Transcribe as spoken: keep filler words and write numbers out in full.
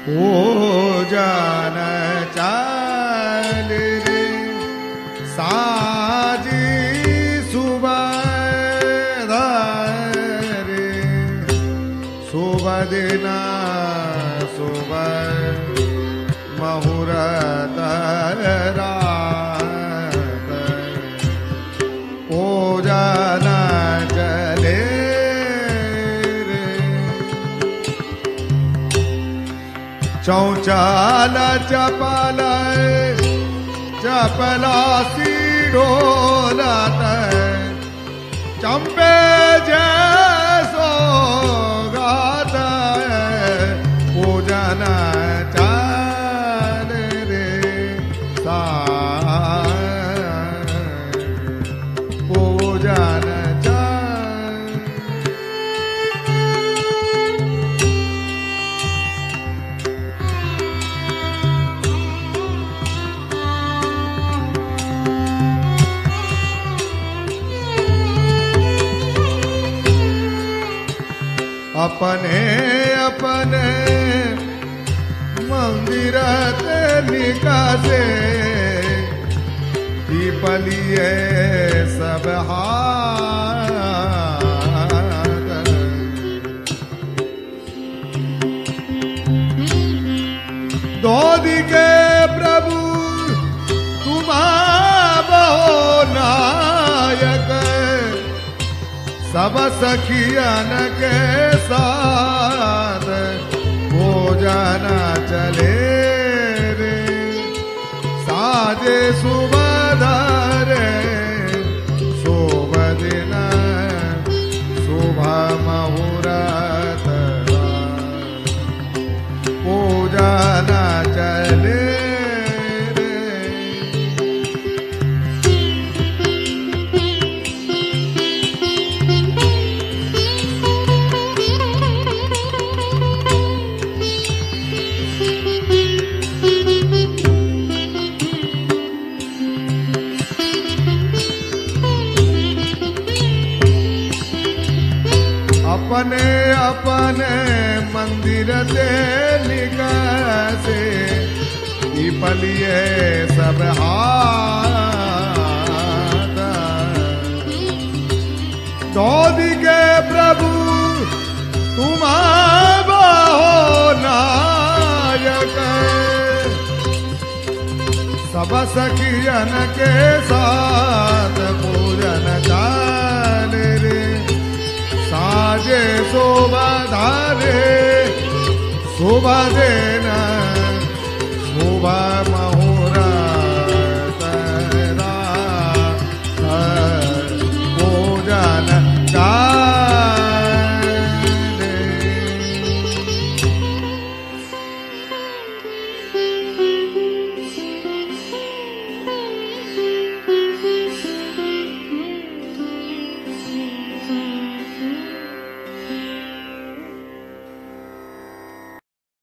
पूजन चाल रे साजी सुबह रे सुबह दिना सुबह मुहूर्त रात पूजन चले चौचाल चपल चपलासी ढोलत चंपे जैसो गात पूजन चाल रे सा पूजन अपने अपने मंदिर ते निकासे पीपलिए सब हाथ दोदी के प्रभु तुम्हारा नायक सब सखियन के साथ भोजन चले रे साजे सुबह रे सुबह दिन सुबह मुहूर्त भोजन चले अपने अपने मंदिर से निकासे पीपलिए सब हाथ दोदी के प्रभु तुम्हारा नायक सब सखियन के साथ पूजन चाल रे साजे शोभा धारे शोभा देना शोभा महो